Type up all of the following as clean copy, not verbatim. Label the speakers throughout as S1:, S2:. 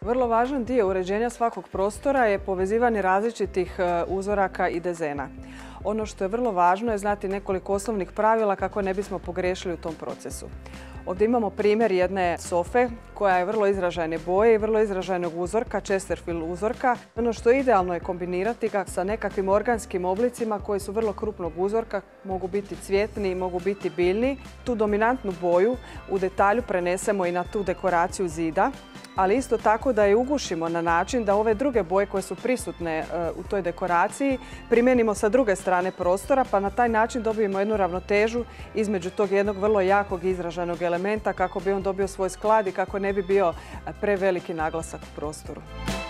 S1: Vrlo važan dio uređenja svakog prostora je povezivanje različitih uzoraka i dezena. Ono što je vrlo važno je znati nekoliko osnovnih pravila kako ne bismo pogriješili u tom procesu. Ovdje imamo primjer jedne sofe koja je vrlo izražajne boje i vrlo izražajnog uzorka, Chesterfield uzorka. Ono što je idealno je kombinirati ga sa nekakvim organskim oblicima koji su vrlo krupnog uzorka, mogu biti cvjetni, mogu biti biljni. Tu dominantnu boju u detalju prenesemo i na tu dekoraciju zida, ali isto tako da je ugušimo na način da ove druge boje koje su prisutne u toj dekoraciji primijenimo sa druge strane prostora, pa na taj način dobijemo jednu ravnotežu između tog jednog vrlo jakog izraženog elementa kako bi on dobio svoj sklad i kako ne bi bio preveliki naglasak u prostoru.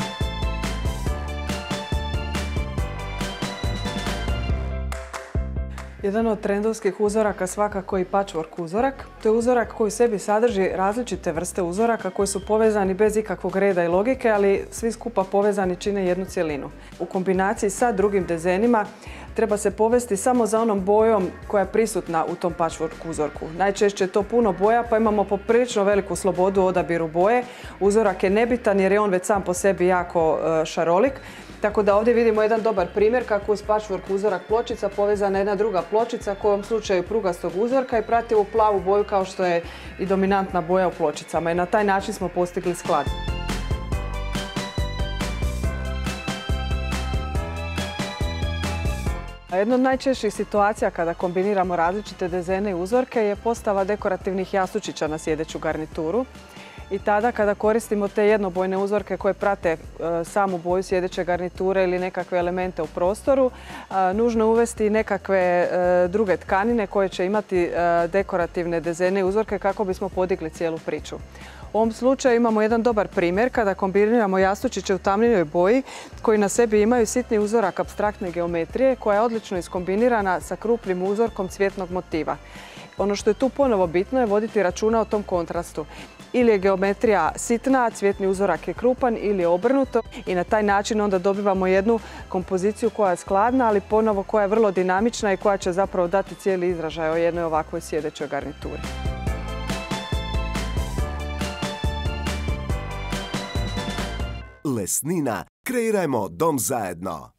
S1: Jedan od trendovskih uzoraka svakako je i patchwork uzorak. To je uzorak koji u sebi sadrži različite vrste uzoraka koji su povezani bez ikakvog reda i logike, ali svi skupa povezani čine jednu cjelinu. U kombinaciji sa drugim dezenima treba se povesti samo za onom bojom koja je prisutna u tom patchwork uzorku. Najčešće je to puno boja, pa imamo poprilično veliku slobodu u odabiru boje. Uzorak je nebitan jer je on već sam po sebi jako šarolik. Tako da ovdje vidimo jedan dobar primjer kako uz patchwork uzorak pločica povezana jedna druga pločica koja u ovom slučaju prugastog uzorka i prati ovu plavu boju kao što je i dominantna boja u pločicama. I na taj način smo postigli sklad. Jedna od najčešćih situacija kada kombiniramo različite dezene i uzorke je postava dekorativnih jastučića na sjedeću garnituru. I tada kada koristimo te jednobojne uzorke koje prate samu boju sjedeće garniture ili nekakve elemente u prostoru, nužno je uvesti nekakve druge tkanine koje će imati dekorativne dezene i uzorke kako bismo podigli cijelu priču. U ovom slučaju imamo jedan dobar primjer kada kombiniramo jastučiće u tamnijoj boji koji na sebi imaju sitni uzorak apstraktne geometrije koja je odlično iskombinirana sa krupnim uzorkom cvjetnog motiva. Ono što je tu ponovo bitno je voditi računa o tom kontrastu. Ili je geometrija sitna, a cvjetni uzorak je krupan ili je obrnuto i na taj način onda dobivamo jednu kompoziciju koja je skladna, ali ponovo koja je vrlo dinamična i koja će zapravo dati cijeli izražaj o jednoj ovakvoj sjedećoj garnituri.
S2: Lesnina. Kreirajmo dom zajedno.